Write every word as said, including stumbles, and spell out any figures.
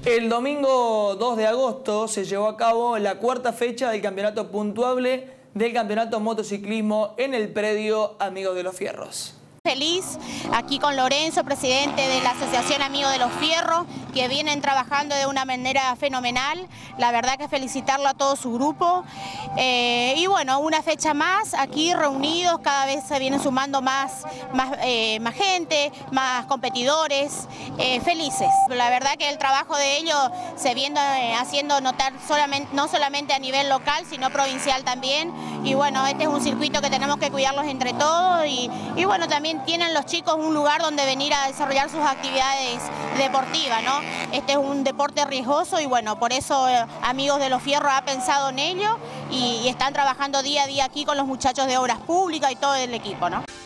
El domingo dos de agosto se llevó a cabo la cuarta fecha del campeonato puntuable del campeonato motociclismo en el predio Amigos de los Fierros. Feliz aquí con Lorenzo, presidente de la Asociación Amigos de los Fierros, que vienen trabajando de una manera fenomenal. La verdad que felicitarlo a todo su grupo. Eh, y bueno, una fecha más aquí reunidos, cada vez se vienen sumando más, más, eh, más gente, más competidores, eh, felices. La verdad que el trabajo de ellos se viene eh, haciendo notar solamente, no solamente a nivel local, sino provincial también. Y bueno, este es un circuito que tenemos que cuidarlos entre todos y, y bueno, también tienen los chicos un lugar donde venir a desarrollar sus actividades deportivas, ¿no? Este es un deporte riesgoso y bueno, por eso eh, Amigos de los Fierros ha pensado en ello y, y están trabajando día a día aquí con los muchachos de Obras Públicas y todo el equipo, ¿no?